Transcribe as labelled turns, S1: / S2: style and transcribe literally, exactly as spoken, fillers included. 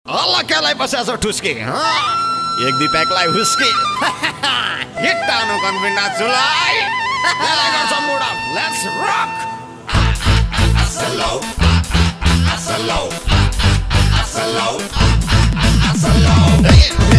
S1: Allah kelai pasasok tuski, एक दिपकलाई हुस्की हिट्टानु कन्भिन्डा जुलाई त्यसलाई गर्छ मुड अफ लेट्स रक असलो असलो असलो असलो